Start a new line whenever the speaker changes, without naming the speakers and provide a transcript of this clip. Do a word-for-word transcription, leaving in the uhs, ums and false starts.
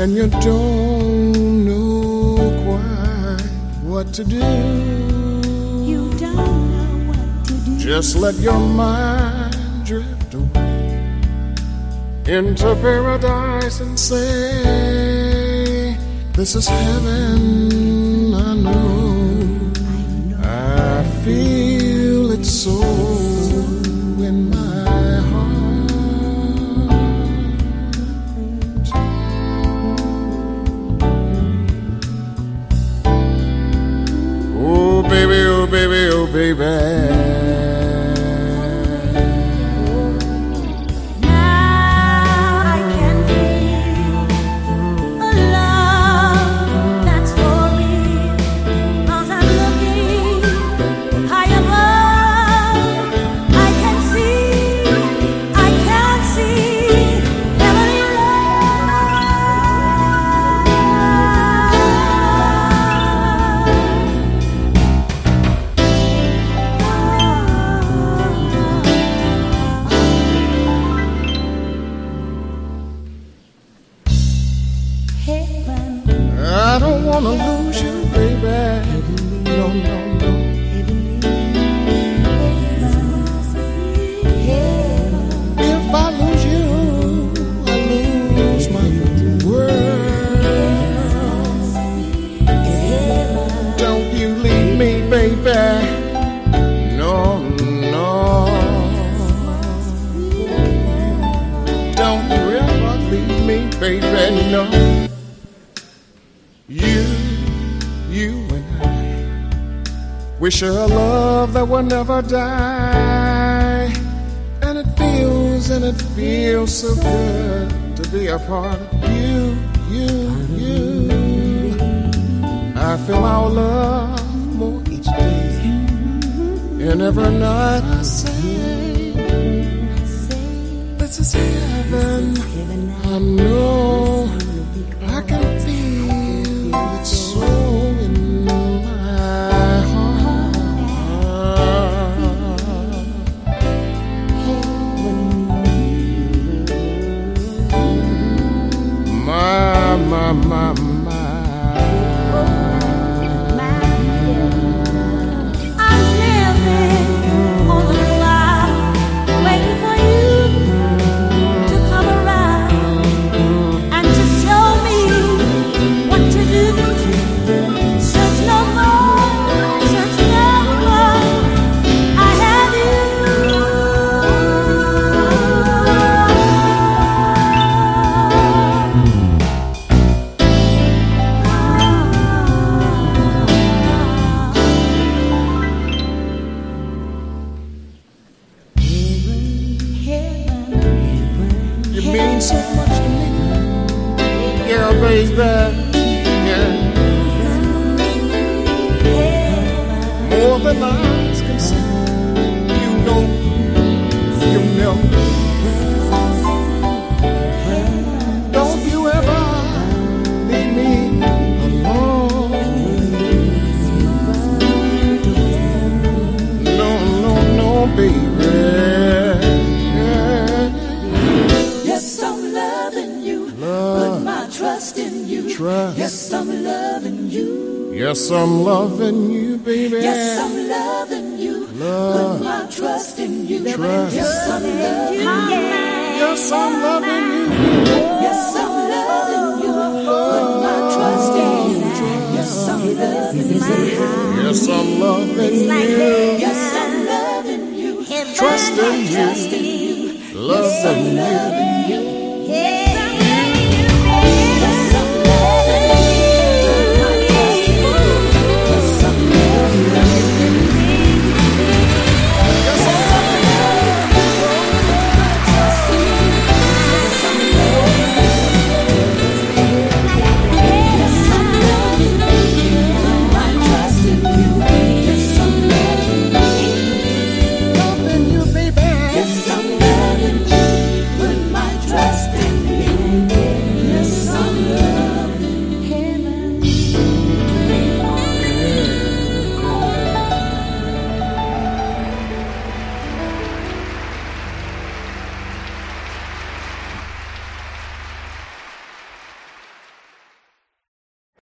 and you don't know quite what to do.
You don't know what to do.
Just let your mind drift away into paradise and say, this is heaven. I know, I feel it so in my heart. Oh baby, oh baby, oh baby. I don't wanna lose you, baby. No, no, no. If I lose you, I lose my world. Don't you leave me, baby. No, no. Don't you ever leave me, baby, no. You, you and I, we share a love that will never die. And it feels, and it feels so good to be a part of you, you, you. I feel our love more each day, and every night I say, this is heaven. I know, I can feel it so in my heart. My, my, my, my.
I'm living all the while, waiting for you to come around and to show me what to do. Search no more, search no more. I have you.
You mean so much to me, yeah, baby, yeah. More than eyes can see, you know, you know. Don't you ever leave me alone. No, no, no, baby.
Yes, I'm loving you. Put my trust in you.
Trust.
Yes, I'm loving you.
Yes, I'm loving you, baby.
Yes, I'm loving you.
Love.
Put my trust in you.
Trust.
Yes, I'm loving you.
Yes, I'm loving you.
Yes, I'm loving you. Put my trust in you. Yes, I'm loving you.
Yes, I'm loving you.
Yes, I'm loving you.
Trust in you.
Trust in you.
Loving you.